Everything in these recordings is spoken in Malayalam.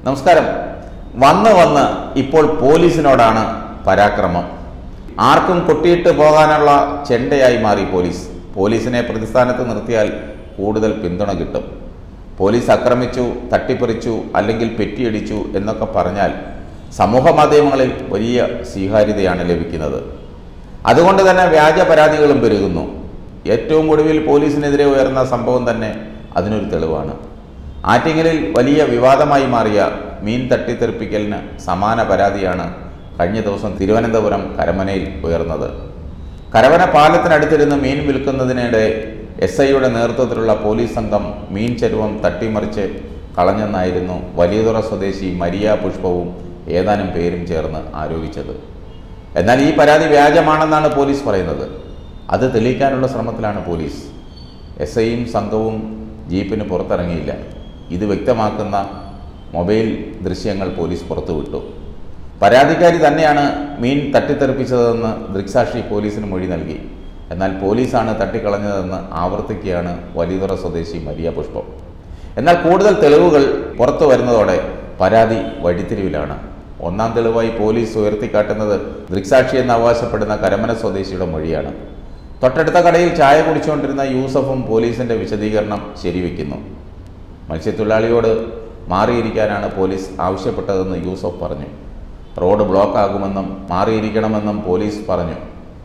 നമസ്കാരം. വന്ന് ഇപ്പോൾ പോലീസിനോടാണ് പരാക്രമം. ആർക്കും കൊട്ടിയിട്ട് പോകാനുള്ള ചെണ്ടയായി മാറി പോലീസ്. പോലീസിനെ പ്രതിസ്ഥാനത്ത് നിർത്തിയാൽ കൂടുതൽ പിന്തുണ കിട്ടും. പോലീസ് ആക്രമിച്ചു, തട്ടിപ്പറിച്ചു, അല്ലെങ്കിൽ പെറ്റിയടിച്ചു എന്നൊക്കെ പറഞ്ഞാൽ സമൂഹ മാധ്യമങ്ങളിൽ വലിയ സ്വീകാര്യതയാണ് ലഭിക്കുന്നത്. അതുകൊണ്ട് തന്നെ വ്യാജ പരാതികളും പെരുകുന്നു. ഏറ്റവും ഒടുവിൽ പോലീസിനെതിരെ ഉയർന്ന സംഭവം തന്നെ അതിനൊരു തെളിവാണ്. ആറ്റിങ്ങലിൽ വലിയ വിവാദമായി മാറിയ മീൻ തട്ടിത്തെറിപ്പിക്കലിന് സമാന പരാതിയാണ് കഴിഞ്ഞ ദിവസം തിരുവനന്തപുരം കരമനയിൽ ഉയർന്നത്. കരമന പാലത്തിനടുത്തിരുന്ന് മീൻ വിൽക്കുന്നതിനിടെ SIയുടെ നേതൃത്വത്തിലുള്ള പോലീസ് സംഘം മീൻ ചരുവം തട്ടിമറിച്ച് കളഞ്ഞെന്നായിരുന്നു വലിയതുറ സ്വദേശി മരിയ പുഷ്പവും ഏതാനും പേരും ചേർന്ന് ആരോപിച്ചത്. എന്നാൽ ഈ പരാതി വ്യാജമാണെന്നാണ് പോലീസ് പറയുന്നത്. അത് തെളിയിക്കാനുള്ള ശ്രമത്തിലാണ് പോലീസ്. SIയും സംഘവും ജീപ്പിന് പുറത്തിറങ്ങിയില്ല. ഇത് വ്യക്തമാക്കുന്ന മൊബൈൽ ദൃശ്യങ്ങൾ പോലീസ് പുറത്തുവിട്ടു. പരാതിക്കാരി തന്നെയാണ് മീൻ തട്ടിത്തെറിപ്പിച്ചതെന്ന് ദൃക്സാക്ഷി പോലീസിന് മൊഴി നൽകി. എന്നാൽ പോലീസാണ് തട്ടിക്കളഞ്ഞതെന്ന് ആവർത്തിക്കുകയാണ് വലിയതുറ സ്വദേശി മരിയ പുഷ്പം. എന്നാൽ കൂടുതൽ തെളിവുകൾ പുറത്തു വരുന്നതോടെ പരാതി വഴിത്തിരിവിലാണ്. ഒന്നാം തെളിവായി പോലീസ് ഉയർത്തിക്കാട്ടുന്നത് ദൃക്സാക്ഷി എന്ന് അവകാശപ്പെടുന്ന കരമന സ്വദേശിയുടെ മൊഴിയാണ്. തൊട്ടടുത്ത കടയിൽ ചായ കുടിച്ചുകൊണ്ടിരുന്ന യൂസഫും പോലീസിന്റെ വിശദീകരണം ശരിവെക്കുന്നു. മത്സ്യത്തൊഴിലാളിയോട് മാറിയിരിക്കാനാണ് പോലീസ് ആവശ്യപ്പെട്ടതെന്ന് യൂസഫ് പറഞ്ഞു. റോഡ് ബ്ലോക്ക് ആകുമെന്നും മാറിയിരിക്കണമെന്നും പോലീസ് പറഞ്ഞു.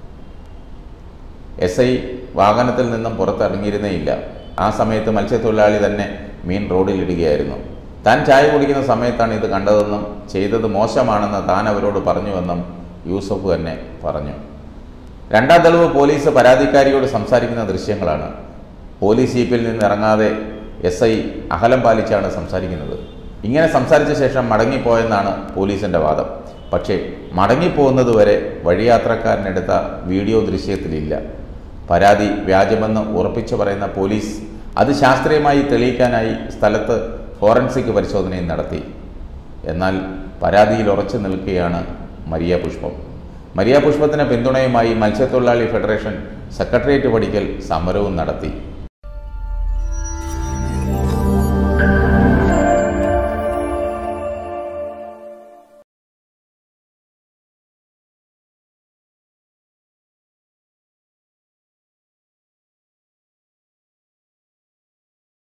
SI വാഹനത്തിൽ നിന്നും പുറത്തിറങ്ങിയിരുന്നേയില്ല. ആ സമയത്ത് മത്സ്യത്തൊഴിലാളി തന്നെ മീൻ റോഡിലിടുകയായിരുന്നു. താൻ ചായ കുടിക്കുന്ന സമയത്താണ് ഇത് കണ്ടതെന്നും ചെയ്തത് മോശമാണെന്ന് താൻ അവരോട് പറഞ്ഞുവെന്നും യൂസഫ് തന്നെ പറഞ്ഞു. രണ്ടാം തെളിവ് പോലീസ് പരാതിക്കാരിയോട് സംസാരിക്കുന്ന ദൃശ്യങ്ങളാണ്. പോലീസ് ജീപ്പിൽ നിന്ന് ഇറങ്ങാതെ SI അകലം പാലിച്ചാണ് സംസാരിക്കുന്നത്. ഇങ്ങനെ സംസാരിച്ച ശേഷം മടങ്ങിപ്പോയെന്നാണ് പോലീസിൻ്റെ വാദം. പക്ഷേ മടങ്ങിപ്പോകുന്നതുവരെ വഴിയാത്രക്കാരനെടുത്ത വീഡിയോ ദൃശ്യത്തിലില്ല. പരാതി വ്യാജമെന്ന് ഉറപ്പിച്ചു പറയുന്ന പോലീസ് അത് ശാസ്ത്രീയമായി തെളിയിക്കാനായി സ്ഥലത്ത് ഫോറൻസിക് പരിശോധനയും നടത്തി. എന്നാൽ പരാതിയിൽ ഉറച്ചു നിൽക്കുകയാണ് മരിയ പുഷ്പം. മരിയ പുഷ്പത്തിന് പിന്തുണയുമായി മത്സ്യത്തൊഴിലാളി ഫെഡറേഷൻ സെക്രട്ടേറിയറ്റ് പടിക്കൽ സമരവും നടത്തി.